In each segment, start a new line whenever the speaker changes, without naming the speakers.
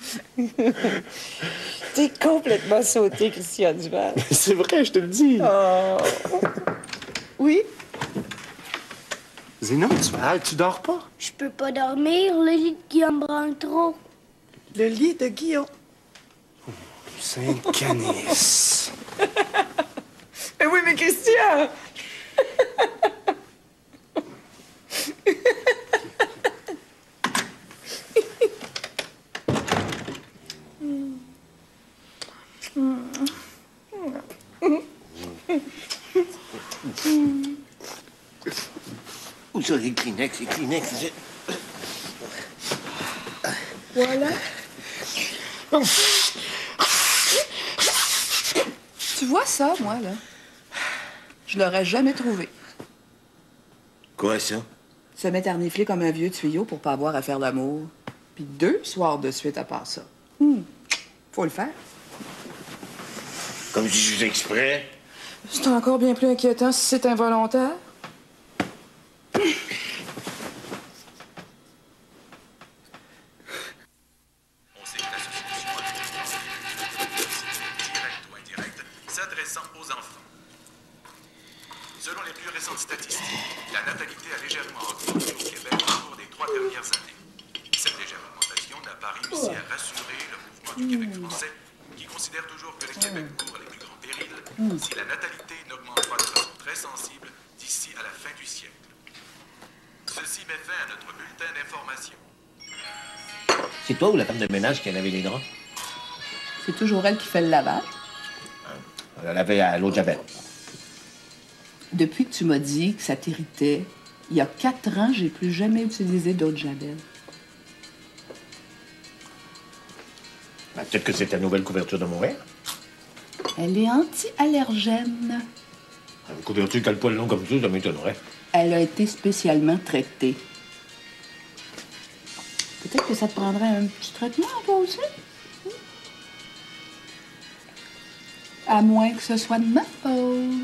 T'es complètement sauté, Christian Duval.
C'est vrai, je te le dis.
Oh. Oui?
Zénon, tu dors pas?
Je peux pas dormir, le lit de Guillaume branle trop.
Le lit de Guillaume.
Sainte-Canice.
Mais oui, mais Christian!
Où sont les Kleenex? Les Kleenex,
Voilà.
Tu vois ça, moi, là? Je l'aurais jamais trouvé.
Quoi, ça?
Se mettre à renifler comme un vieux tuyau pour pas avoir à faire l'amour. Puis 2 soirs de suite à part ça. Faut le faire.
Comme si je faisais exprès.
C'est encore bien plus inquiétant si c'est involontaire.
On sait que l'association a direct ou indirect s'adressant aux enfants. Selon les plus récentes statistiques, la natalité a légèrement augmenté au Québec au cours des 3 dernières années. Cette légère augmentation n'a pas réussi à rassurer le mouvement du Québec français, qui considère toujours que le Québec court les plus grands périls si la natalité n'augmente pas de façon très sensible d'ici à la fin du siècle. Ceci met fin à notre bulletin d'information.
C'est toi ou la femme de ménage qui a lavé les draps?
C'est toujours elle qui fait le lavage.
Elle a lavé à l'eau de Javel.
Depuis que tu m'as dit que ça t'irritait, il y a 4 ans, j'ai plus jamais utilisé d'eau de Javel.
Ben, peut-être que c'est ta nouvelle couverture de mon verre.
Elle est anti-allergène.
Une couverture qui a le poil long comme ça m'étonnerait.
Elle a été spécialement traitée. Peut-être que ça te prendrait un petit traitement, toi aussi? À moins que ce soit de ma faute.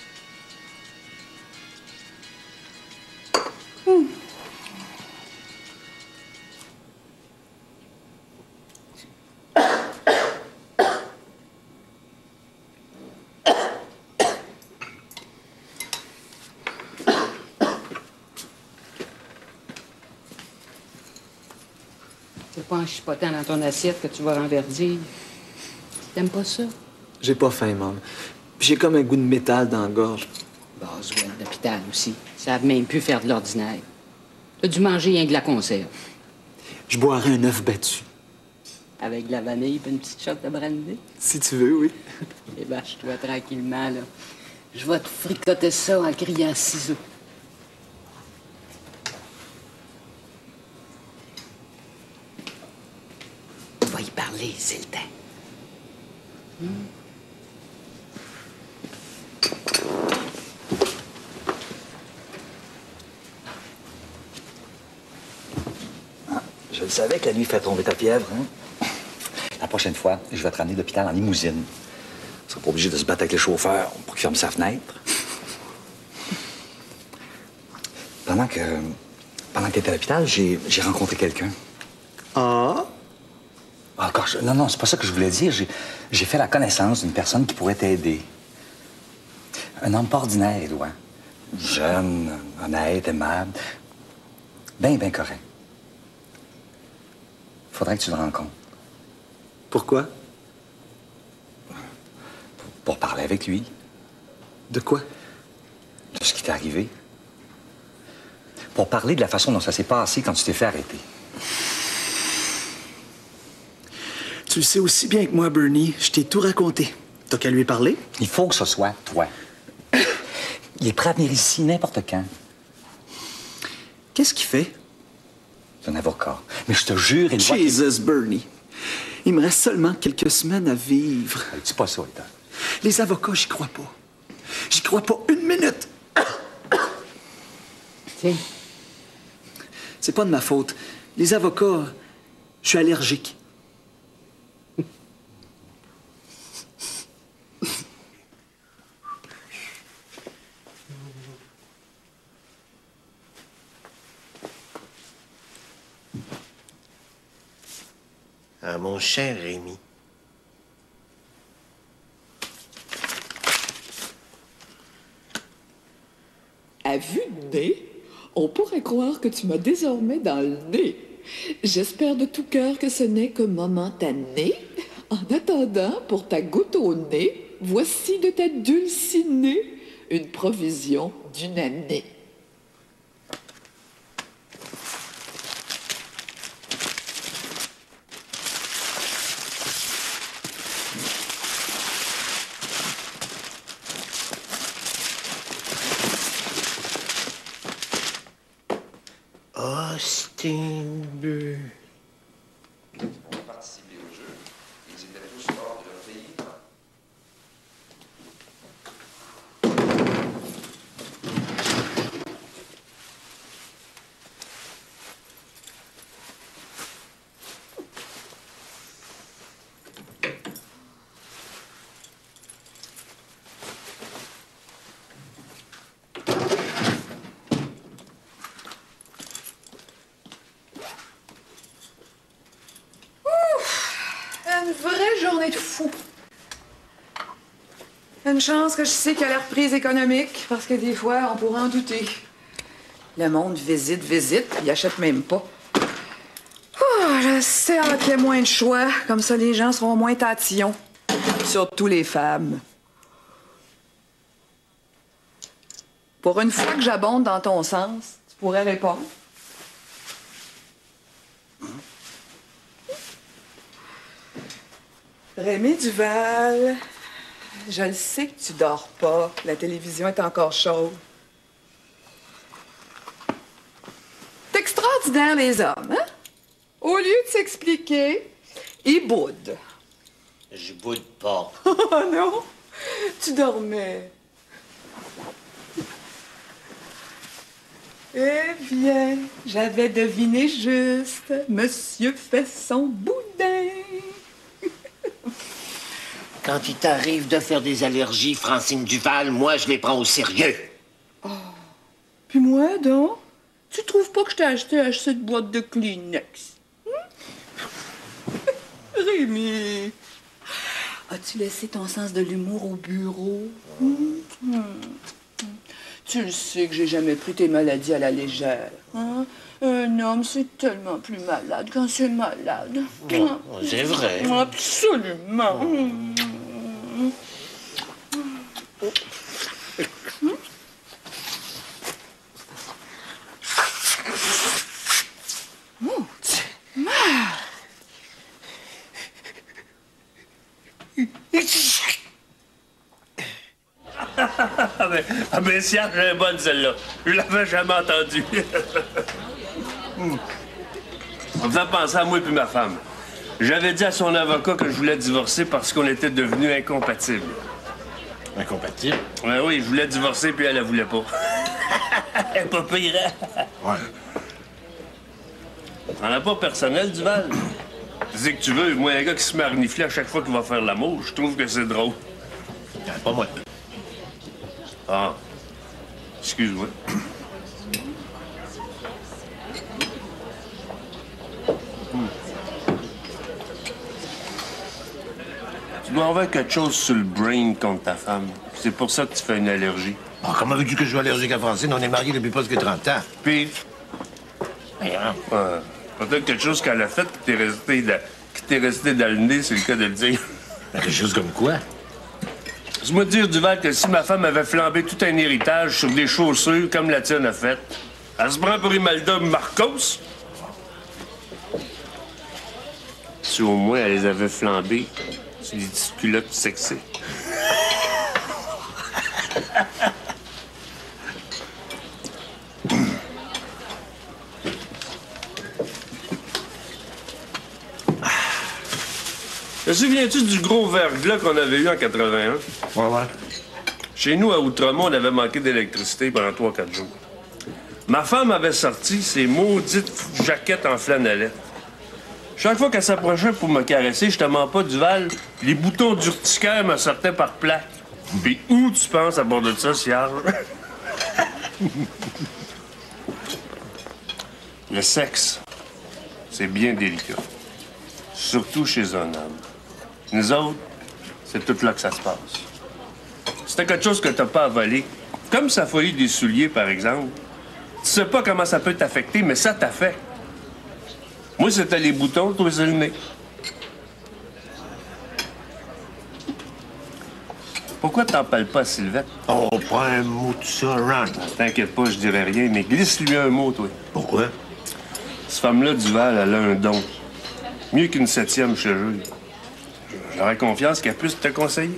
C'est pas en chipotant dans ton assiette que tu vas renverdir. T'aimes pas ça?
J'ai pas faim, Maman. Puis j'ai comme un goût de métal dans la gorge.
Boswell, l'hôpital aussi. Ils savent même plus faire de l'ordinaire. T'as dû manger rien que de la conserve.
Je boirais un œuf battu.
Avec de la vanille et une petite shot de brandy.
Si tu veux, oui.
Et bâche-toi tranquillement, là. Je vais te fricoter ça en criant ciseaux. On va y parler, c'est le temps.
Je le savais que la nuit fait tomber ta fièvre, hein? La prochaine fois, je vais te ramener de l'hôpital en limousine. Tu seras pas obligé de se battre avec le chauffeur pour qu'il ferme sa fenêtre. Pendant que tu étais à l'hôpital, j'ai rencontré quelqu'un.
Ah?
Encore, non, c'est pas ça que je voulais dire. J'ai fait la connaissance d'une personne qui pourrait t'aider. Un homme pas ordinaire, Édouard. Jeune, honnête, aimable. Ben correct. Faudrait que tu le rencontres.
Pourquoi?
Pour parler avec lui.
De quoi?
De ce qui t'est arrivé. Pour parler de la façon dont ça s'est passé quand tu t'es fait arrêter.
Tu le sais aussi bien que moi, Bernie. Je t'ai tout raconté. T'as qu'à lui parler?
Il faut que ce soit toi. Il est prêt à venir ici n'importe quand.
Qu'est-ce qu'il fait?
C'est un avocat. Mais je te jure, il doit...
Jesus, Bernie. Il me reste seulement quelques semaines à vivre.
Dis pas ça, Ethan.
Les avocats, j'y crois pas. J'y crois pas une minute.
Tiens.
C'est pas de ma faute. Les avocats, je suis allergique.
à mon cher Rémi.
À vue de nez, on pourrait croire que tu m'as désormais dans le nez. J'espère de tout cœur que ce n'est que momentané. En attendant, pour ta goutte au nez, voici de ta dulcinée une provision d'une année.
Austin Bleu.
Pour participer au jeu, ils étaient tous hors de leur pays.
Une vraie journée de fou. Une chance que je sais qu'il y a la reprise économique, parce que des fois, on pourrait en douter. Le monde visite, il achète même pas. Oh, j'espère qu'il y a moins de choix, comme ça les gens seront moins tatillons. Surtout les femmes. Pour une fois que j'abonde dans ton sens, tu pourrais répondre. Rémi Duval, je le sais que tu dors pas. La télévision est encore chaude. C'est extraordinaire, les hommes, hein? Au lieu de s'expliquer, ils boudent.
Je boude pas.
Oh non, tu dormais. Eh bien, j'avais deviné juste. Monsieur fait son boudin.
Quand il t'arrive de faire des allergies, Francine Duval, moi, je les prends au sérieux.
Oh. Puis moi, donc, tu trouves pas que je t'ai acheté cette boîte de Kleenex? Rémi, as-tu laissé ton sens de l'humour au bureau? Tu le sais que j'ai jamais pris tes maladies à la légère. Hein? Un homme, c'est tellement plus malade quand c'est malade.
Bon, c'est vrai.
Absolument.
Ah ben, si, elle est bonne, celle-là. Je l'avais jamais entendue. Ça me fait penser à moi et ma femme. J'avais dit à son avocat que je voulais divorcer parce qu'on était devenus incompatibles.
Incompatibles?
Ben oui, je voulais divorcer puis elle voulait pas. Elle est pas pire, hein?
Ouais.
T'en as pas personnel, Duval? Dis que tu veux, moi, un gars qui se met à renifler à chaque fois qu'il va faire l'amour, je trouve que c'est drôle.
Pas moi.
Ah. Excuse-moi. Tu dois avoir quelque chose sur le brain contre ta femme. C'est pour ça que tu fais une allergie.
Oh, comment veux-tu que je sois allergique à Francine? On est mariés depuis presque 30 ans.
Puis? Peut-être quelque chose qu'elle a fait qui t'est resté dans le nez, c'est le cas de le dire.
Quelque chose comme quoi?
Laisse-moi te dire, Duval, que si ma femme avait flambé tout un héritage sur des chaussures comme la tienne a fait, elle se prend pour Imelda Marcos. Si au moins elle les avait flambées sur des petites culottes sexy. Te souviens-tu du gros verglas qu'on avait eu en 81?
Ouais.
Chez nous, à Outremont, on avait manqué d'électricité pendant 3-4 jours. Ma femme avait sorti ses maudites jaquettes en flanellette. Chaque fois qu'elle s'approchait pour me caresser, je te mens pas, Duval, les boutons d'urticaire me sortaient par plaque. Puis où tu penses à bord de ça, Ciarre? Le sexe, c'est bien délicat. Surtout chez un homme. Nous autres, c'est tout là que ça se passe. Si t'as quelque chose que t'as pas à voler, comme sa folie des souliers, par exemple, tu sais pas comment ça peut t'affecter, mais ça t'affecte. Moi, c'était les boutons, toi, c'est le nez. Pourquoi t'en parles pas à Sylvette?
Oh, pas un mot de ça, Ron.
T'inquiète pas, je dirais rien, mais glisse-lui un mot, toi.
Pourquoi?
Cette femme-là, Duval, elle a un don. Mieux qu'une 7e, je te jure. J'aurais confiance qu'elle puisse te conseiller.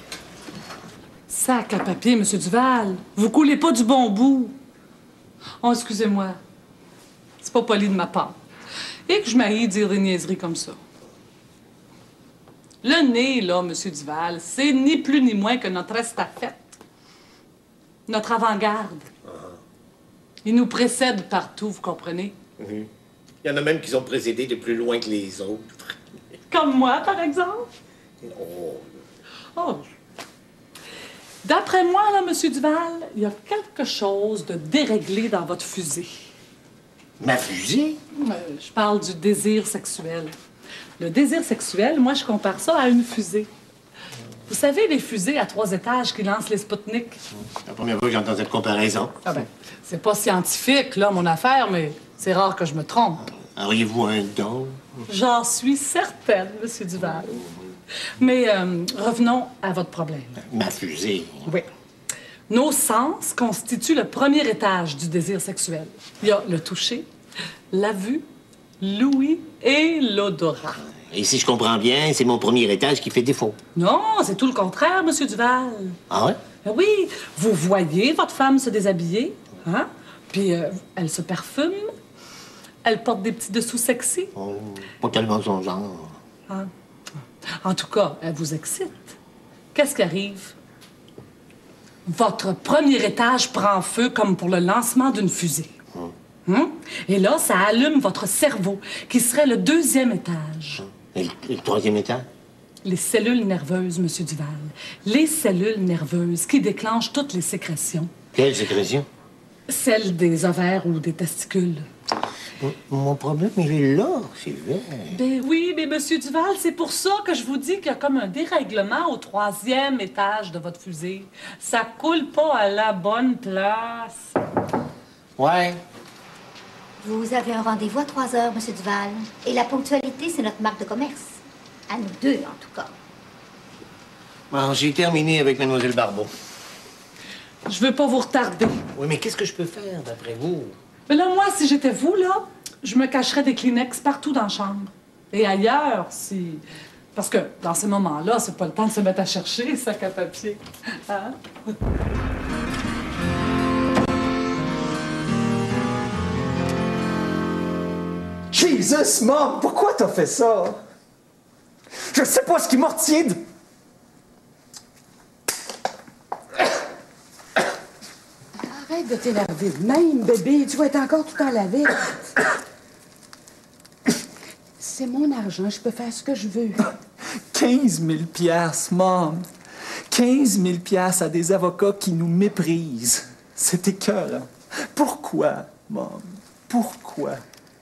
Sac à papier, Monsieur Duval. Vous coulez pas du bon bout. Oh, excusez-moi. C'est pas poli de ma part. Et que je m'aille dire des niaiseries comme ça. Le nez, là, Monsieur Duval, c'est ni plus ni moins que notre estafette. Notre avant-garde. Il nous précède partout, vous comprenez?
Il y en a même qui ont précédé de plus loin que les autres.
Comme moi, par exemple? Oh. D'après moi, là, Monsieur Duval, il y a quelque chose de déréglé dans votre fusée.
Ma fusée?
Je parle du désir sexuel. Le désir sexuel, moi, je compare ça à une fusée. Vous savez, les fusées à 3 étages qui lancent les Spoutniks?
C'est la première fois que j'entends cette comparaison.
Ah ben, c'est pas scientifique, là, mon affaire, mais c'est rare que je me trompe.
Auriez-vous un don?
J'en suis certaine, Monsieur Duval. Mais revenons à votre problème.
Ma fusée?
Oui. Nos sens constituent le premier étage du désir sexuel. Il y a le toucher, la vue, l'ouïe et l'odorat.
Et si je comprends bien, c'est mon premier étage qui fait défaut.
Non, c'est tout le contraire, Monsieur Duval.
Ah ouais?
Oui, vous voyez votre femme se déshabiller, hein? Puis elle se parfume, elle porte des petits dessous sexy.
Oh, pas tellement son genre.
Hein? En tout cas, elle vous excite. Qu'est-ce qui arrive? Votre premier étage prend feu comme pour le lancement d'une fusée. Et là, ça allume votre cerveau, qui serait le 2e étage.
Et le 3e étage?
Les cellules nerveuses, Monsieur Duval. Les cellules nerveuses qui déclenchent toutes les sécrétions.
Quelles sécrétions?
Celles des ovaires ou des testicules.
Mon problème, il est là, Sylvain.
Ben oui, mais Monsieur Duval, c'est pour ça que je vous dis qu'il y a comme un dérèglement au 3e étage de votre fusée. Ça coule pas à la bonne place.
Ouais.
Vous avez un rendez-vous à 3 heures, Monsieur Duval. Et la ponctualité, c'est notre marque de commerce. À nous deux, en tout cas.
Bon, j'ai terminé avec Mademoiselle Barbeau.
Je veux pas vous retarder.
Oui, mais qu'est-ce que je peux faire, d'après vous?
Mais là, moi, si j'étais vous, là, je me cacherais des Kleenex partout dans la chambre. Et ailleurs, si... Parce que dans ces moments-là, c'est pas le temps de se mettre à chercher, sac à papier. Hein?
Jesus, Mom, pourquoi t'as fait ça? Je sais pas ce qui m'a retient de...
Arrête de t'énerver de même, bébé. Tu vas être encore tout en laver. C'est mon argent. Je peux faire ce que je veux.
15 000 piastres, Mom. 15 000 piastres à des avocats qui nous méprisent. C'est écœurant. Pourquoi, Mom? Pourquoi?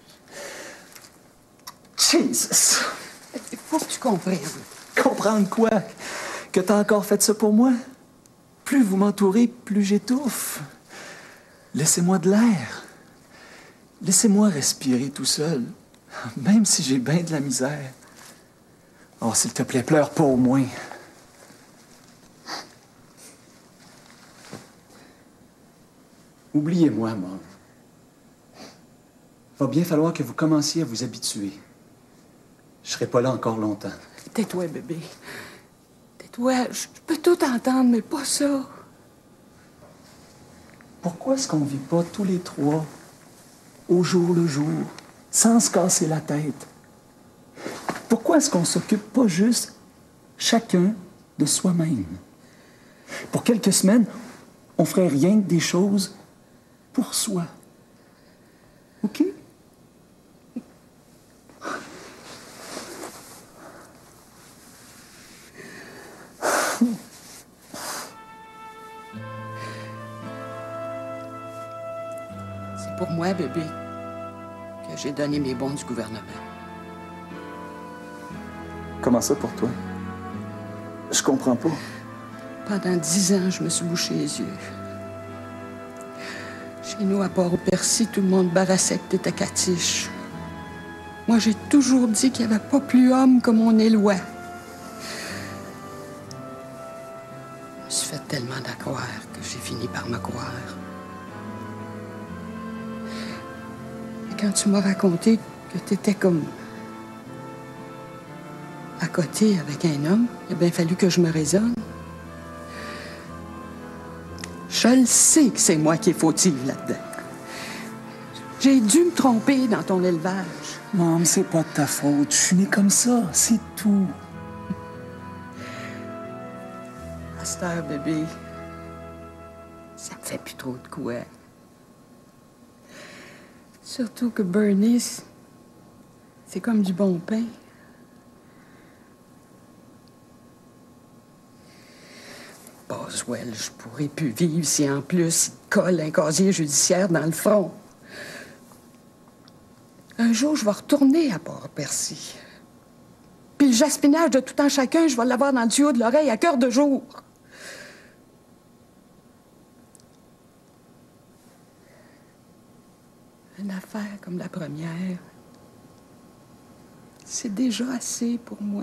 Jesus!
Il faut que tu comprennes.
Comprendre quoi? Que t'as encore fait ça pour moi? Plus vous m'entourez, plus j'étouffe. Laissez-moi de l'air. Laissez-moi respirer tout seul, même si j'ai bien de la misère. Oh, s'il te plaît, pleure pas au moins. Oubliez-moi, Mom. Va bien falloir que vous commenciez à vous habituer. Je serai pas là encore longtemps.
Tais-toi, bébé. Tais-toi. Je peux tout entendre, mais pas ça.
Pourquoi est-ce qu'on vit pas tous les trois, au jour le jour, sans se casser la tête? Pourquoi est-ce qu'on s'occupe pas juste chacun de soi-même? Pour quelques semaines, on ferait rien que des choses pour soi. OK?
C'est pour moi, bébé, que j'ai donné mes bons du gouvernement.
Comment ça pour toi? Je comprends pas.
Pendant 10 ans, je me suis bouché les yeux. Chez nous, à Port-au-Percy, tout le monde barassait que t'étais catiche. Moi, j'ai toujours dit qu'il n'y avait pas plus homme que mon Éloi. Je me suis fait tellement d'accroire que j'ai fini par me croire. Et quand tu m'as raconté que t'étais comme à côté avec un homme, il a bien fallu que je me raisonne. Je le sais que c'est moi qui est fautive là-dedans. J'ai dû me tromper dans ton élevage.
Maman, c'est pas de ta faute. Je suis née comme ça, c'est tout.
À cette heure, bébé, ça me fait plus trop de quoi. Surtout que Bernie, c'est comme du bon pain. Boswell, je pourrais plus vivre si en plus il colle un casier judiciaire dans le front. Un jour, je vais retourner à Port-Percy. Puis le jaspinage de tout un chacun, je vais l'avoir dans le tuyau de l'oreille à cœur de jour. Une affaire comme la première, c'est déjà assez pour moi.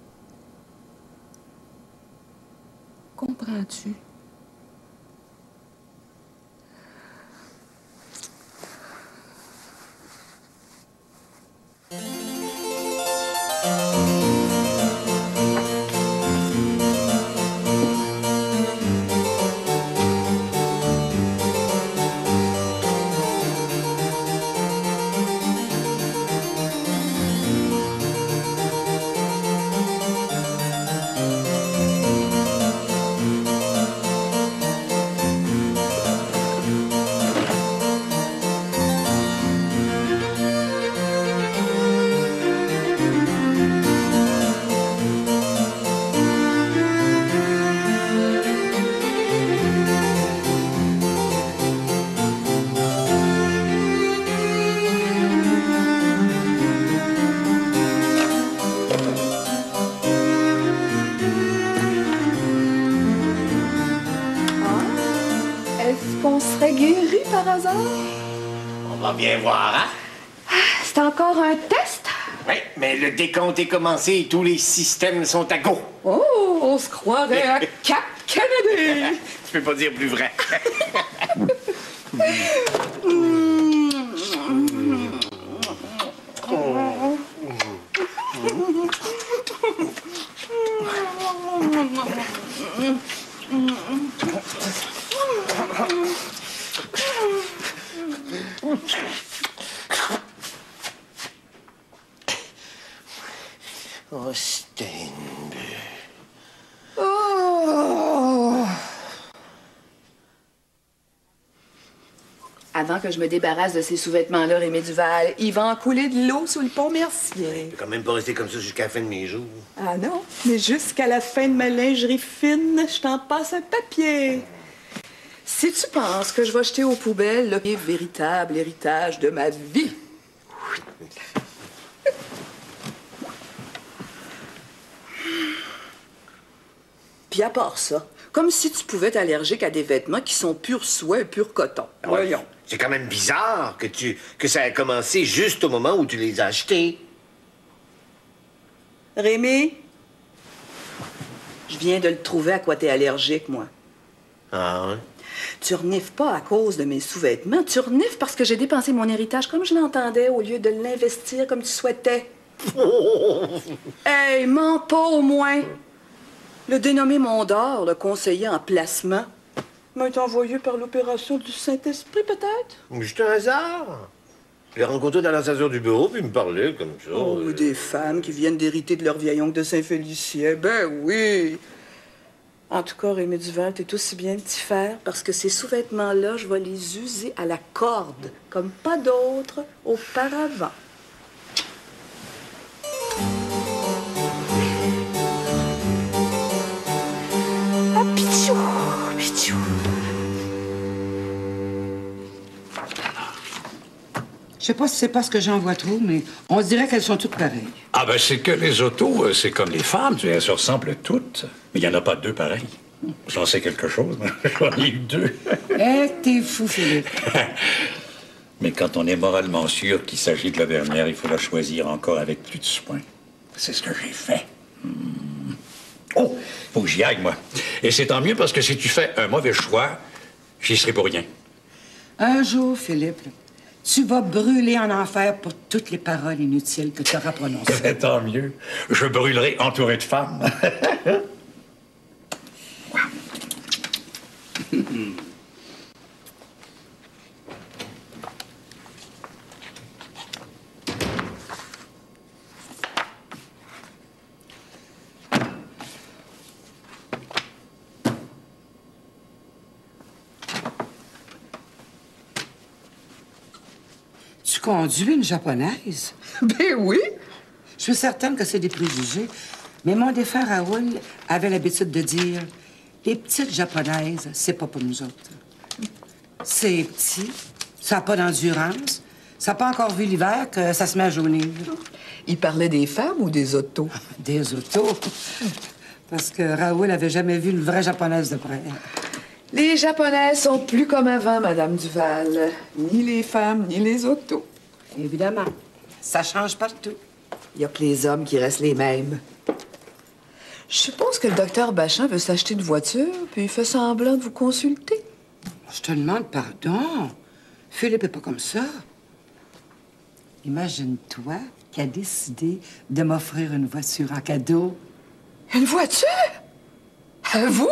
Comprends-tu?
Guéri par hasard?
On va bien voir, hein?
C'est encore un test?
Oui, mais le décompte est commencé et tous les systèmes sont à go.
Oh, on se croirait à Cap Kennedy!
Tu peux pas dire plus vrai. Oh, Steinbe.
Oh! Avant que je me débarrasse de ces sous-vêtements-là, Rémi Duval, il va en couler de l'eau sous le pont Mercier.
Je peux quand même pas rester comme ça jusqu'à la fin de mes jours.
Ah non, mais jusqu'à la fin de ma lingerie fine, je t'en passe un papier. Si tu penses que je vais jeter aux poubelles le véritable héritage de ma vie... Puis à part ça, comme si tu pouvais être allergique à des vêtements qui sont pur soie et pur coton. Voyons.
C'est quand même bizarre que ça ait commencé juste au moment où tu les as achetés.
Rémi, je viens de le trouver à quoi t'es allergique, moi.
Ah, ouais?
Tu renifles pas à cause de mes sous-vêtements. Tu renifles parce que j'ai dépensé mon héritage comme je l'entendais au lieu de l'investir comme tu souhaitais. Hey, mens pas au moins. Le dénommé Mondor, le conseiller en placement, m'a été envoyé par l'opération du Saint-Esprit, peut-être?
Juste un hasard. Je l'ai rencontré dans l'ascenseur du bureau, puis il me parlait comme ça.
Oh, oui, des femmes qui viennent d'hériter de leur vieil oncle de Saint-Félicien. Ben oui! En tout cas, Rémi Duval, t'es aussi bien petit fer, parce que ces sous-vêtements-là, je vais les user à la corde, comme pas d'autres auparavant. Ah, pichou! Pichou!
Je sais pas si c'est parce que j'en vois trop, mais on se dirait qu'elles sont toutes pareilles.
Ah ben c'est que les autos, c'est comme les femmes, elles se ressemblent toutes. Mais il n'y en a pas deux pareilles. J'en sais quelque chose, j'en ai eu deux.
Eh, t'es fou, Philippe.
Mais quand on est moralement sûr qu'il s'agit de la dernière, il faut la choisir encore avec plus de soin. C'est ce que j'ai fait. Oh, faut que j'y aille, moi. Et c'est tant mieux parce que si tu fais un mauvais choix, j'y serai pour rien.
Un jour, Philippe, tu vas brûler en enfer pour toutes les paroles inutiles que tu auras prononcées.
Tant mieux. Je brûlerai entouré de femmes.
Tu conduis une japonaise?
Ben oui.
Je suis certaine que c'est des préjugés, mais mon défunt Raoul avait l'habitude de dire « Les petites japonaises, c'est pas pour nous autres. C'est petit, ça n'a pas d'endurance, ça n'a pas encore vu l'hiver que ça se met à jaunir. »
Il parlait des femmes ou des autos?
Des autos. Parce que Raoul avait jamais vu une vraie japonaise de près.
Les Japonaises sont plus comme avant, Madame Duval. Ni les femmes, ni les autos.
Évidemment. Ça change partout.
Il n'y a que les hommes qui restent les mêmes. Je suppose que le docteur Bachin veut s'acheter une voiture, puis il fait semblant de vous consulter.
Je te demande pardon. Philippe est pas comme ça. Imagine-toi qu'il a décidé de m'offrir une voiture en cadeau.
Une voiture? À vous?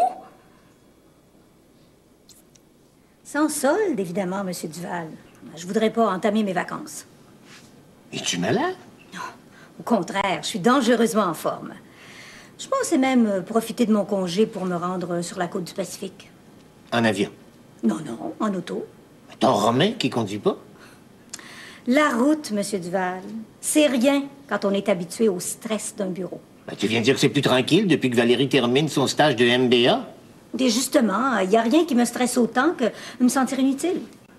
Sans solde, évidemment, Monsieur Duval. Je voudrais pas entamer mes vacances.
Es-tu malade?
Non. Au contraire, je suis dangereusement en forme. Je pensais même profiter de mon congé pour me rendre sur la côte du Pacifique.
En avion?
Non, non, en auto.
Ton Romain qui conduit pas?
La route, Monsieur Duval, c'est rien quand on est habitué au stress d'un bureau.
Ben, tu viens de dire que c'est plus tranquille depuis que Valérie termine son stage de MBA?
Et justement, il n'y a rien qui me stresse autant que me sentir inutile.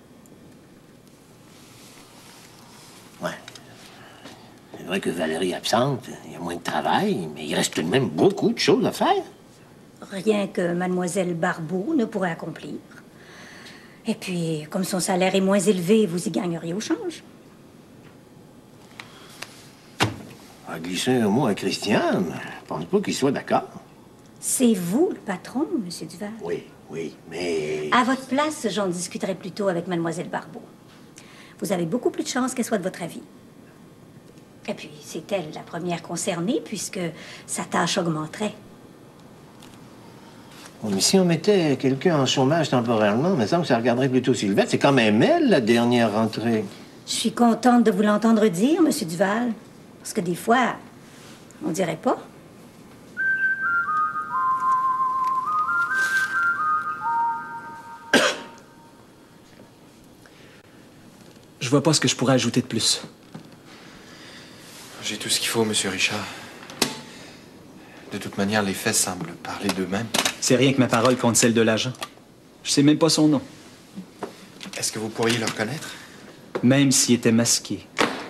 Ouais. C'est vrai que Valérie est absente, il y a moins de travail, mais il reste tout de même beaucoup de choses à faire.
Rien que Mademoiselle Barbeau ne pourrait accomplir. Et puis, comme son salaire est moins élevé, vous y gagneriez au change.
On va glisser un mot à Christiane. Je pense pas qu'il soit d'accord.
C'est vous le patron, Monsieur Duval?
Oui, oui, mais...
À votre place, j'en discuterai plutôt avec Mademoiselle Barbeau. Vous avez beaucoup plus de chances qu'elle soit de votre avis. Et puis, c'est elle la première concernée, puisque sa tâche augmenterait.
Oui, mais si on mettait quelqu'un en chômage temporairement, il me semble que ça regarderait plutôt Sylvette. C'est quand même elle, la dernière rentrée.
Je suis contente de vous l'entendre dire, Monsieur Duval. Parce que des fois, on dirait pas.
Je vois pas ce que je pourrais ajouter de plus.
J'ai tout ce qu'il faut, Monsieur Richard. De toute manière, les faits semblent parler d'eux-mêmes.
C'est rien que ma parole contre celle de l'agent. Je sais même pas son nom.
Est-ce que vous pourriez le reconnaître?
Même s'il était masqué.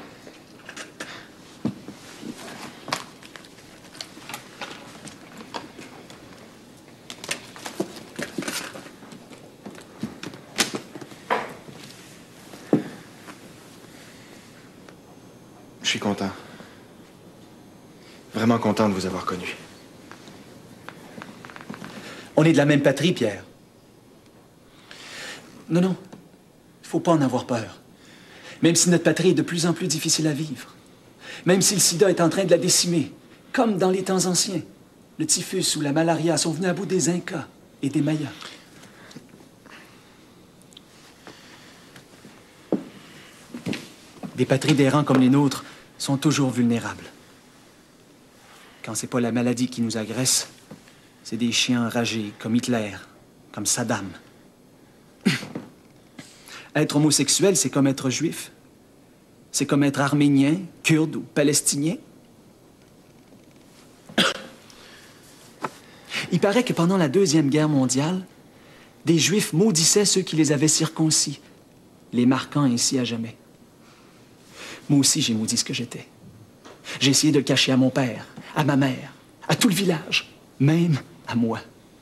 Je suis content. Vraiment content de vous avoir connu.
On est de la même patrie, Pierre. Non, non. Il faut pas en avoir peur. Même si notre patrie est de plus en plus difficile à vivre. Même si le sida est en train de la décimer. Comme dans les temps anciens. Le typhus ou la malaria sont venus à bout des Incas et des Mayas. Des patries d'errants comme les nôtres sont toujours vulnérables. Quand c'est pas la maladie qui nous agresse, c'est des chiens enragés comme Hitler, comme Saddam. Être homosexuel, c'est comme être juif. C'est comme être arménien, kurde ou palestinien. Il paraît que pendant la Deuxième Guerre mondiale, des Juifs maudissaient ceux qui les avaient circoncis, les marquant ainsi à jamais. Moi aussi, j'ai maudit ce que j'étais. J'ai essayé de le cacher à mon père, à ma mère, à tout le village, même à moi.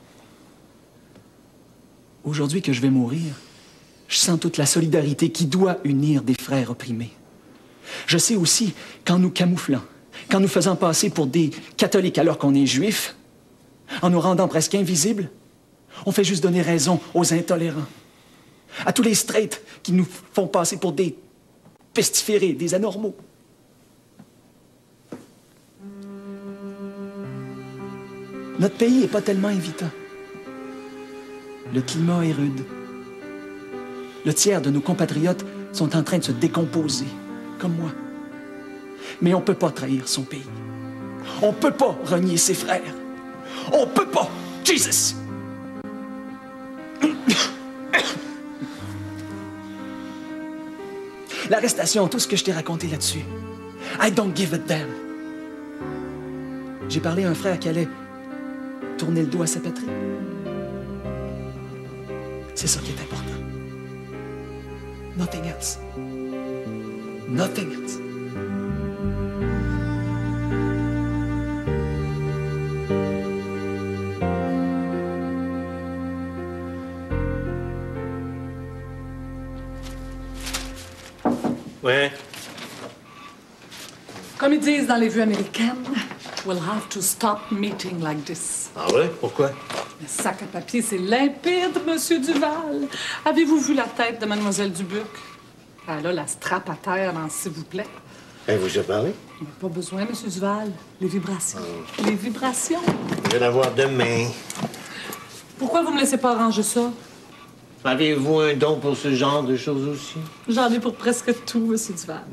Aujourd'hui que je vais mourir, je sens toute la solidarité qui doit unir des frères opprimés. Je sais aussi qu'en nous camouflant, qu'en nous faisant passer pour des catholiques alors qu'on est juifs, en nous rendant presque invisibles, on fait juste donner raison aux intolérants, à tous les straights qui nous font passer pour des pestiférés, des anormaux. Notre pays n'est pas tellement invitant. Le climat est rude. Le tiers de nos compatriotes sont en train de se décomposer, comme moi. Mais on ne peut pas trahir son pays. On ne peut pas renier ses frères. On ne peut pas! Jesus! L'arrestation, tout ce que je t'ai raconté là-dessus. I don't give a damn. J'ai parlé à un frère qui allait tourner le dos à sa patrie. C'est ça qui est important. Nothing else. Nothing else.
Ouais.
Comme ils disent dans les vues américaines, we'll have to stop meeting like this.
Ah ouais? Pourquoi?
Le sac à papier, c'est limpide, Monsieur Duval. Avez-vous vu la tête de Mademoiselle Dubuc? Elle a la strap à terre, s'il vous plaît.
Elle vous a parlé?
Pas besoin, Monsieur Duval. Les vibrations. Les vibrations.
Je vais la voir demain.
Pourquoi vous me laissez pas arranger ça?
Avez-vous un don pour ce genre de choses aussi?
J'en ai pour presque tout, Monsieur Duval.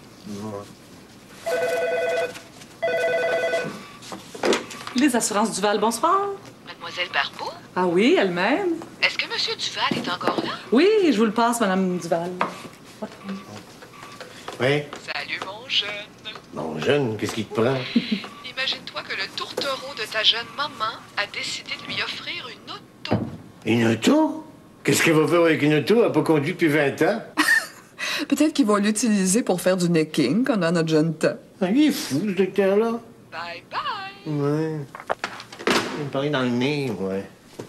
Les assurances Duval, bonsoir.
Mademoiselle Barbeau?
Ah oui, elle-même.
Est-ce que Monsieur Duval est encore là?
Oui, je vous le passe, Madame Duval.
Oui?
Salut, mon jeune.
Mon jeune, qu'est-ce qui te prend?
Imagine-toi que le tourtereau de ta jeune maman a décidé de lui offrir une auto.
Une auto? Qu'est-ce qu'elle va faire avec une auto? Elle n'a pas conduit depuis 20 ans.
Peut-être qu'ils vont l'utiliser pour faire du necking quand on a notre jeune temps.
Ah, il est fou, ce docteur-là.
Bye bye.
Ouais. Il me paraît dans le nez, ouais.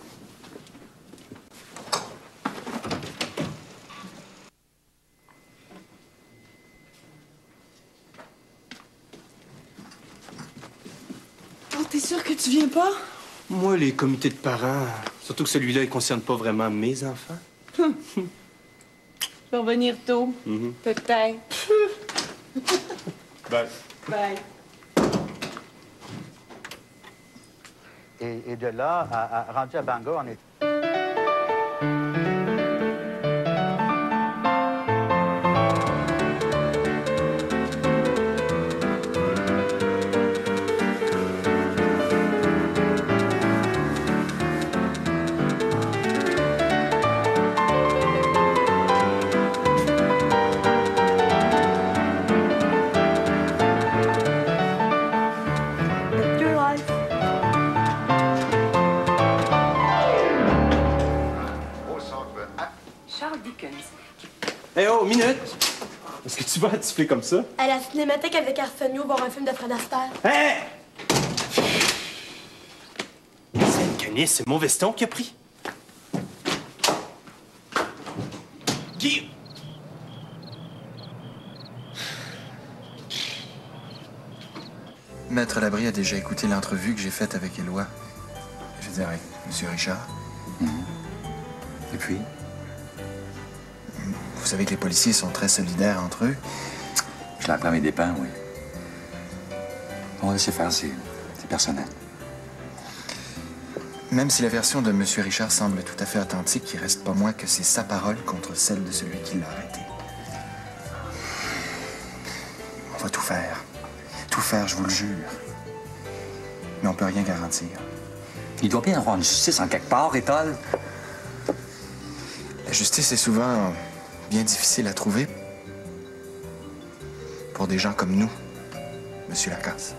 Oh, t'es sûr que tu viens pas?
Moi, les comités de parents, surtout que celui-là, il concerne pas vraiment mes enfants.
Je vais revenir tôt. Peut-être.
Bye.
Bye.
Et de là, rendu à Bangor, on est...
Hey, oh, minute! Est-ce que tu vas siffler comme ça?
À la cinémathèque avec Arsenio voir un film de Fred Astaire.
Hey! C'est une canisse, c'est mon veston qui a pris. Guy!
Maître Labrie a déjà écouté l'entrevue que j'ai faite avec Éloi. Je veux dire, avec M. Richard.
Et puis?
Vous savez que les policiers sont très solidaires entre eux.
Je l'apprends à mes dépens, oui. On va laisser faire, c'est personnel.
Même si la version de M. Richard semble tout à fait authentique, il reste pas moins que c'est sa parole contre celle de celui qui l'a arrêté. On va tout faire. Tout faire, je vous le jure. Mais on peut rien garantir.
Il doit bien avoir une justice en quelque part, Étole.
La justice est souvent bien difficile à trouver pour des gens comme nous, Monsieur Lacasse.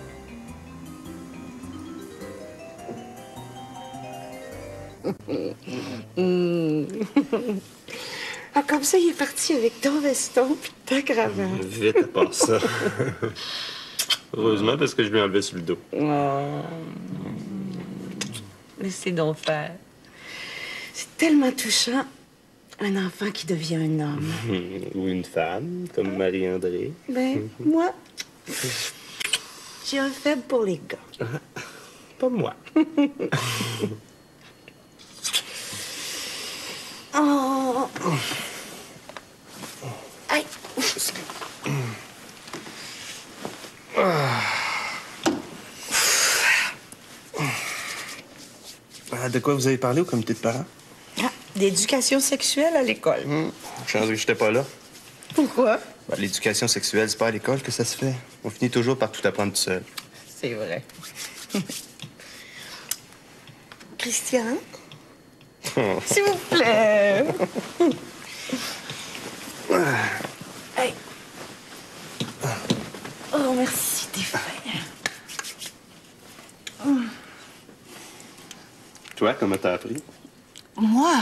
Ah, comme ça, il est parti avec ton veston puis ta cravate.
Vite à part ça. Heureusement, parce que je lui enlevais sur le dos.
Oh. Laissez donc faire. C'est tellement touchant. Un enfant qui devient un homme.
Ou une femme, comme Marie-André.
Ben, moi, j'ai un faible pour les gars.
Pas moi.
Oh. Aïe.
De quoi vous avez parlé au comité de parents?
Ah, d'éducation sexuelle à l'école.
Chance que j'étais pas là.
Pourquoi?
Ben, l'éducation sexuelle, c'est pas à l'école que ça se fait. On finit toujours par tout apprendre tout seul.
C'est vrai. Christian? S'il vous plaît. Hey. Oh, merci, t'es fin.
Toi, comment t'as appris?
Moi?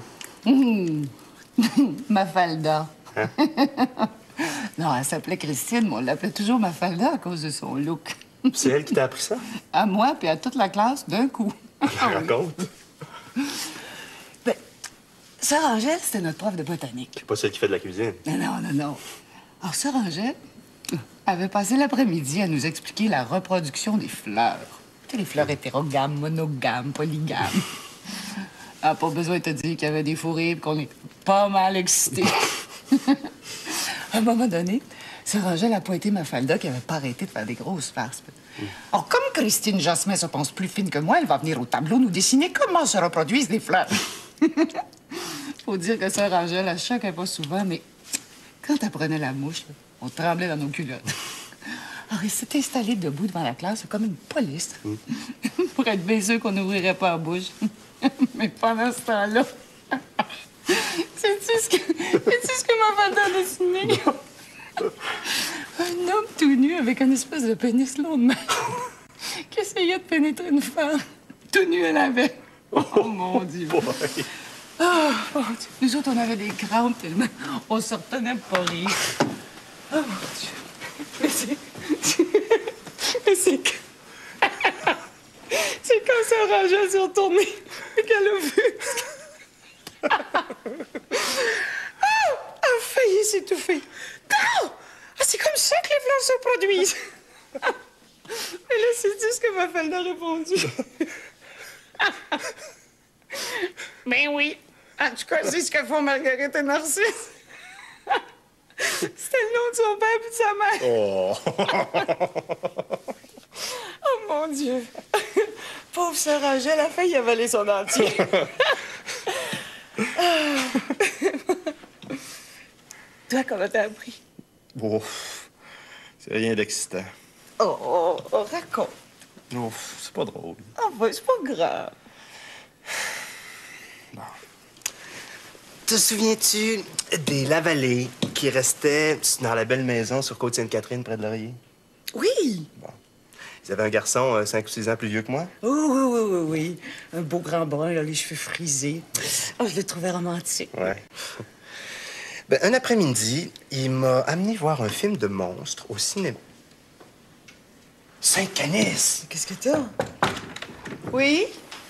Mafalda.
Hein?
Non, elle s'appelait Christine, mais on l'appelait toujours Mafalda à cause de son look.
C'est elle qui t'a appris ça?
À moi, puis à toute la classe, d'un coup.
Raconte.
Ben, Sœur Angèle, c'était notre prof de botanique.
Pas celle qui fait de la cuisine.
Non. Alors, Sœur Angèle avait passé l'après-midi à nous expliquer la reproduction des fleurs. Tu sais, les fleurs hétérogames, monogames, polygames. Elle n'a pas besoin de te dire qu'il y avait des fourrés et qu'on est pas mal excités. À un moment donné, Sœur Angèle a pointé Mafalda qui avait pas arrêté de faire des grosses farces. Alors, comme Christine Jasmin se pense plus fine que moi, elle va venir au tableau nous dessiner comment se reproduisent les fleurs. Faut dire que Sœur Angèle, elle choquait pas souvent, mais quand elle prenait la mouche, là, on tremblait dans nos culottes. Alors, il s'est installé debout devant la classe, comme une police, pour être bien sûr qu'on n'ouvrirait pas la bouche. Mais pendant ce temps-là, sais-tu ce que Mafalda a dessiné? Un homme tout nu avec une espèce de pénis long de main qui essayait de pénétrer une femme. Tout nu, elle avait. Oh, mon Dieu. Oh, mon Dieu. Nous autres, on avait des crampes tellement on se retenait pour pas rire. Oh, mon Dieu. Mais c'est que... c'est quand Sœur Angèle s'est retournée et qu'elle a vu... a failli s'étouffer. Non! Ah, c'est comme ça que les fleurs se produisent. Et là, c'est tout ce que Mafalda a répondu. Ben oui. En tout cas, c'est ce que font Marguerite et Narcisse. C'était le nom de son père et de sa mère.
Oh!
Oh, mon Dieu. Pauvre Sœur Angèle a failli avaler son dentier. Toi, comment t'as appris?
Oh, c'est rien d'excitant.
Oh, raconte.
Oh, c'est pas drôle.
Ah, ben, c'est pas grave.
Bon. Te souviens-tu des Lavallée qui restaient dans la belle maison sur Côte-Sainte-Catherine, près de Laurier?
Oui.
Bon. Ils avaient un garçon 5 ou 6 ans plus vieux que moi.
Oui. Un beau grand brun, là, les cheveux frisés. Oh, je le trouvais romantique.
Ouais. Ben, un après-midi, il m'a amené voir un film de monstres au cinéma. Saint-Canis!
Qu'est-ce que t'as? Oui?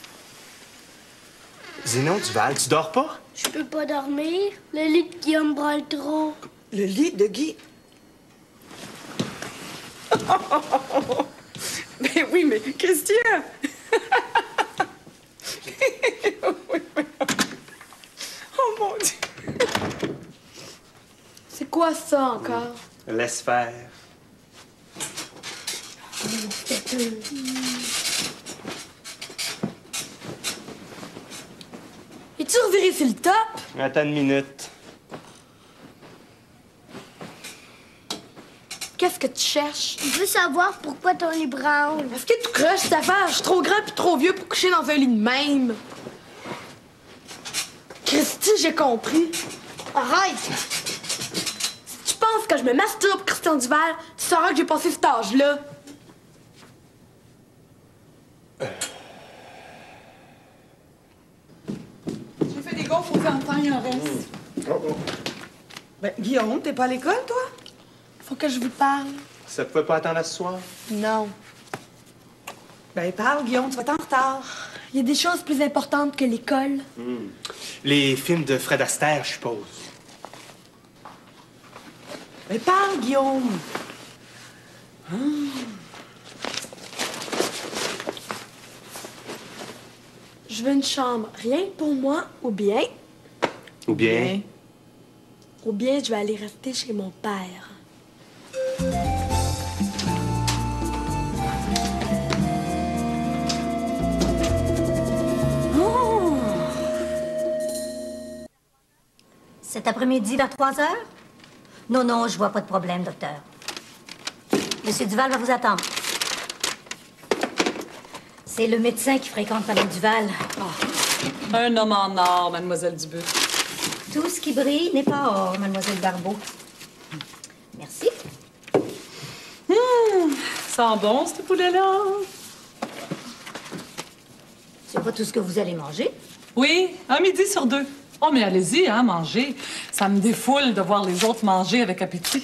Zénon Duval, tu dors pas?
Je peux pas dormir. Le lit de Guillaume brûle trop.
Le lit de Guy? Mais oui, mais Christian! Oh mon Dieu!
C'est quoi ça encore?
Laisse faire.
Es-tu reviré sur le top?
Attends une minute.
Qu'est-ce que tu cherches? Je veux savoir pourquoi ton lit branle. Est-ce que tu croches cette affaire? Je suis trop grand puis trop vieux pour coucher dans un lit de même. Christy, j'ai compris. Arrête! Si tu penses que je me masturbe, Christian Duval, tu sauras que j'ai passé cet âge-là.
J'ai fait des gaufres aux enfants, il en reste.
Ben, Guillaume, t'es pas à l'école, toi?
Faut que je vous parle.
Ça pouvait pas attendre à ce soir?
Non.
Ben, parle, Guillaume, tu vas être en retard.
Il y a des choses plus importantes que l'école.
Les films de Fred Astaire, je suppose.
Ben, parle, Guillaume.
Je veux une chambre rien que pour moi ou bien...
Ou bien?
Ou bien je vais aller rester chez mon père.
Oh! Cet après-midi vers 3 heures? Non, non, je vois pas de problème, docteur. Monsieur Duval va vous attendre. C'est le médecin qui fréquente Mme Duval.
Un homme en or, mademoiselle Dubuc.
Tout ce qui brille n'est pas or, mademoiselle Barbeau. Merci.
Sent bon, ce poulet-là.
C'est pas tout ce que vous allez manger?
Oui, un midi sur 2. Oh, mais allez-y, hein, mangez. Ça me défoule de voir les autres manger avec appétit.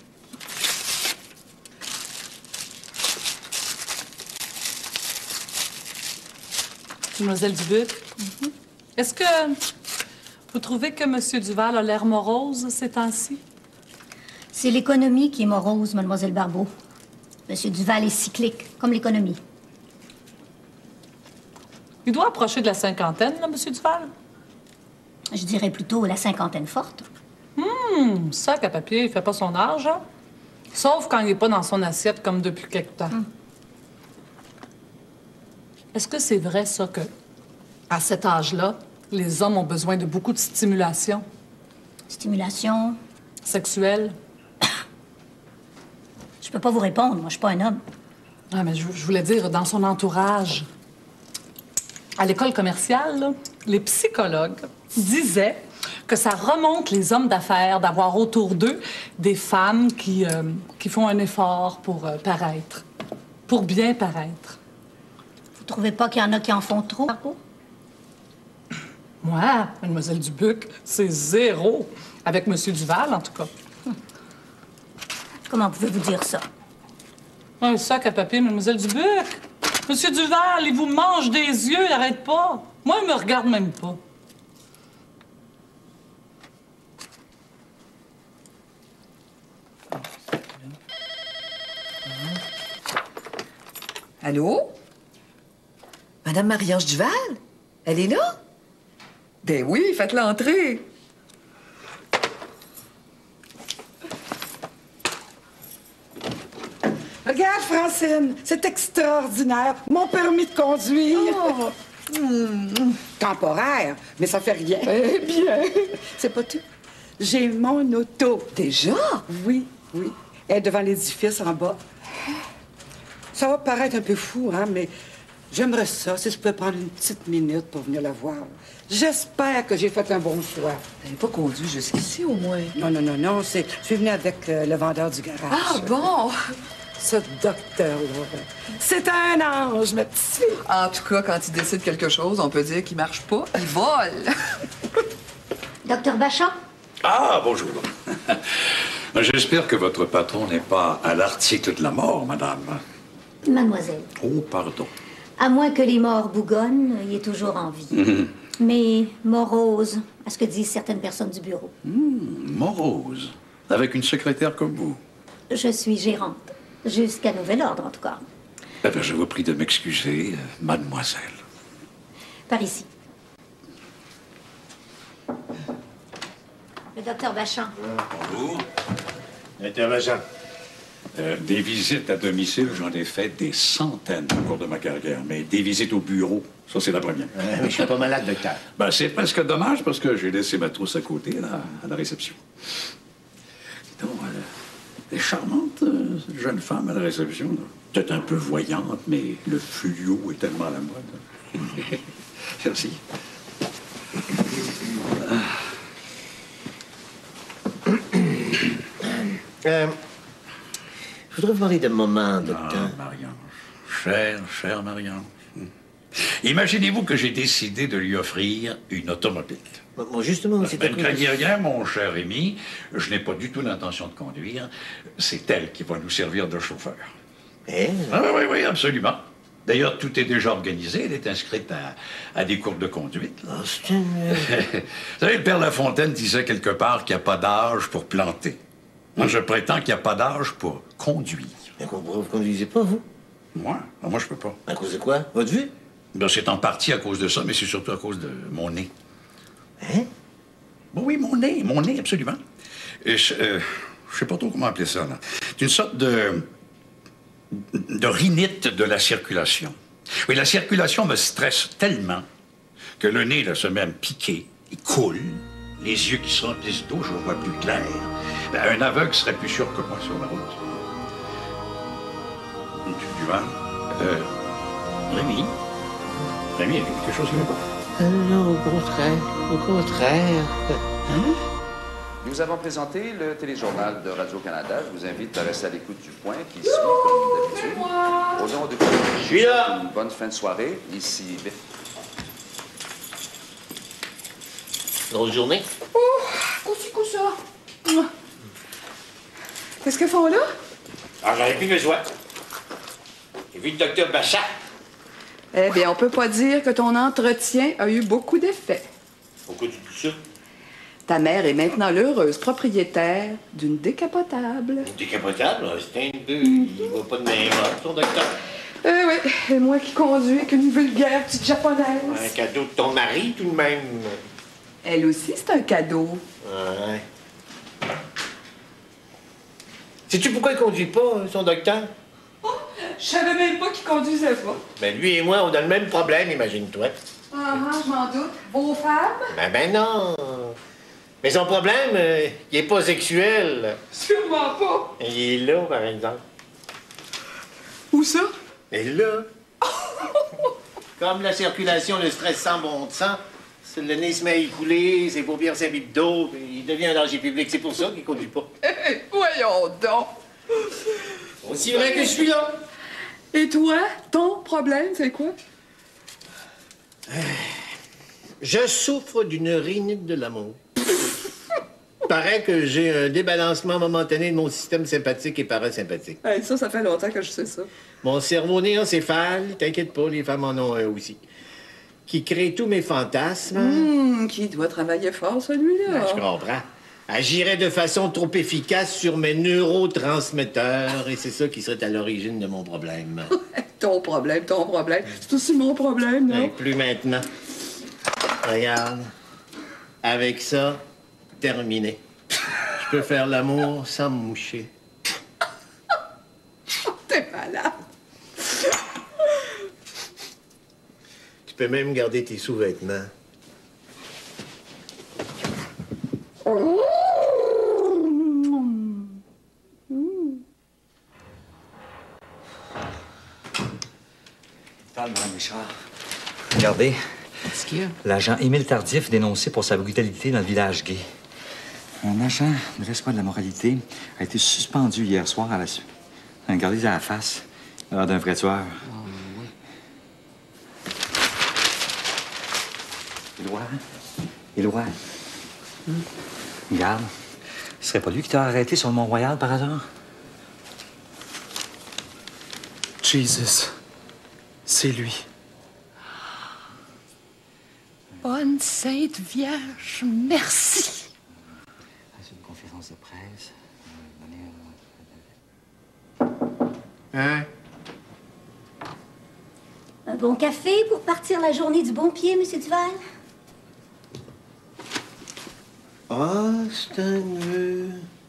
Mademoiselle Dubuc, est-ce que vous trouvez que M. Duval a l'air morose ces temps-ci?
C'est l'économie qui est morose, mademoiselle Barbeau. Monsieur Duval est cyclique, comme l'économie.
Il doit approcher de la cinquantaine, là, M. Duval?
Je dirais plutôt la cinquantaine forte.
Sac à papier, il fait pas son âge, hein? Sauf quand il n'est pas dans son assiette comme depuis quelque temps. Est-ce que c'est vrai, ça, que à cet âge-là, les hommes ont besoin de beaucoup de stimulation?
Stimulation?
Sexuelle?
Je peux pas vous répondre, moi, je suis pas un homme.
Ah, mais je voulais dire, dans son entourage. À l'école commerciale, là, les psychologues disaient que ça remonte les hommes d'affaires d'avoir autour d'eux des femmes qui font un effort pour paraître, pour bien paraître.
Vous trouvez pas qu'il y en a qui en font trop, Barbeau?
Moi, mademoiselle Dubuc, c'est 0. Avec monsieur Duval, en tout cas.
Comment pouvez-vous dire ça?
Un sac à papier, mademoiselle Dubuc. Monsieur Duval, il vous mange des yeux, il arrête pas. Moi, il me regarde même pas.
Allô? Madame Marie-Ange Duval? Elle est là? Ben oui, faites-la entrer.
Regarde, Francine, c'est extraordinaire. Mon permis de conduire. Temporaire, mais ça fait rien.
Eh bien.
C'est pas tout. J'ai mon auto.
Déjà?
Oui, oui. Elle est devant l'édifice en bas. Ça va paraître un peu fou, hein, mais j'aimerais ça si je pouvais prendre une petite minute pour venir la voir. J'espère que j'ai fait un bon choix.
Elle n'est pas conduite jusqu'ici, au moins.
Non, non, non, non. Je suis venue avec le vendeur du garage.
Ah, bon?
Ce docteur-là, c'est un ange, ma petite fille.
En tout cas, quand il décide quelque chose, on peut dire qu'il marche pas, il vole.
Docteur Bachand?
Ah, bonjour. J'espère que votre patron n'est pas à l'article de la mort, madame.
Mademoiselle.
Oh, pardon.
À moins que les morts bougonnent, il est toujours en vie. Mais morose, à ce que disent certaines personnes du bureau.
Morose. Avec une secrétaire comme vous.
Je suis gérante. Jusqu'à nouvel ordre, en tout cas.
Eh bien, je vous prie de m'excuser, mademoiselle.
Par ici. Le docteur Bachand.
Bonjour.
Docteur Bachand.
Des visites à domicile, j'en ai fait des centaines au cours de ma carrière. Mais des visites au bureau, ça, c'est la première.
Mais je suis pas malade, docteur.
Ben, c'est presque dommage parce que j'ai laissé ma trousse à côté, là, à la réception. Donc, elle est charmante, jeune femme à la réception. là. Peut-être un peu voyante, mais le fluo est tellement à la mode. Merci.
Je voudrais vous parler d'un moment, docteur.
Ah, Marie-Ange. Chère Marie-Ange. Imaginez-vous que j'ai décidé de lui offrir une automobile.
Bon, justement, c'est
Ne craignez rien, mon cher Rémi. Je n'ai pas du tout l'intention de conduire. C'est elle qui va nous servir de chauffeur. Oui, absolument. D'ailleurs, tout est déjà organisé. Elle est inscrite à des cours de conduite. Vous savez, le père Lafontaine disait quelque part qu'il n'y a pas d'âge pour planter. Moi, je prétends qu'il n'y a pas d'âge pour conduire.
Mais pourquoi vous ne conduisez pas, vous?
Moi? Non, moi, je peux pas.
À cause de quoi? Votre vue?
Ben, c'est en partie à cause de ça, mais c'est surtout à cause de mon nez.
Hein?
Bon, oui, mon nez, absolument. Et je sais pas trop comment appeler ça, là. C'est une sorte de rhinite de la circulation. Oui, la circulation me stresse tellement que le nez, là, se met à me piquer, il coule, les yeux qui se remplissent d'eau, je vois plus clair. Ben, un aveugle serait plus sûr que moi sur la route. Tu vois? Rémi? Rémi, il y a quelque chose qui ne va pas.
Non, au contraire. Au contraire.
Hein? Nous avons présenté le téléjournal de Radio-Canada. Je vous invite à rester à l'écoute du point qui suit, comme d'habitude. Au nom de
Je suis là.
Une bonne fin de soirée. Ici Biff.
Grosse journée?
Coucou ça. Qu'est-ce qu'ils font là?
Ah, j'en ai plus besoin. J'ai vu le docteur Bachat.
Eh bien, on peut pas dire que ton entretien a eu beaucoup d'effet.
Pourquoi tu dis ça?
Ta mère est maintenant l'heureuse propriétaire d'une décapotable.
Décapotable, c'est un peu. Il va pas de même, ton docteur.
Oui, et moi qui conduis avec une vulgaire petite japonaise.
Un cadeau de ton mari, tout de même.
Elle aussi, c'est un cadeau.
Ouais. Sais-tu pourquoi il conduit pas, son docteur?
Je savais même pas qu'il conduisait pas.
Ben, lui et moi, on a le même problème, imagine-toi.
Je m'en doute. Vos femmes?
Ben non. Mais son problème, il est pas sexuel.
Sûrement pas.
Il est là, par exemple.
Où ça?
Il est là. Comme la circulation, le stress sans bon sens, le nez se met à y couler, ses paupières s'imbitent d'eau, il devient un danger public. C'est pour ça qu'il conduit pas.
Voyons donc.
Aussi vrai que je suis là.
Et toi, ton problème, c'est quoi?
Je souffre d'une rhinite de l'amour. Paraît que j'ai un débalancement momentané de mon système sympathique et parasympathique.
Hey, ça fait longtemps que je sais ça.
Mon cerveau néencéphale, t'inquiète pas, les femmes en ont un aussi. Qui crée tous mes fantasmes.
Qui doit travailler fort, celui-là.
Ben, je comprends. Agirait de façon trop efficace sur mes neurotransmetteurs, et c'est ça qui serait à l'origine de mon problème.
Ton problème. C'est aussi mon problème, non?
Ben, plus maintenant. Regarde. Avec ça, terminé. Je peux faire l'amour sans me moucher.
T'es malade.
Tu peux même garder tes sous-vêtements.
Parle, Mme Richard. Regardez.
Qu'est-ce qu'il y a?
L'agent Émile Tardif dénoncé pour sa brutalité dans le village gay. Un agent de l'espoir de la moralité a été suspendu hier soir à la suite. Regardez à la face, l'air d'un vrai tueur. Éloi. Regarde, ce serait pas lui qui t'a arrêté sur le Mont-Royal par hasard?
Jesus, c'est lui.
Bonne Sainte Vierge, merci.
C'est une conférence de presse.
Hein?
Un bon café pour partir la journée du bon pied, Monsieur Duval?
Ah, c'est un neveu.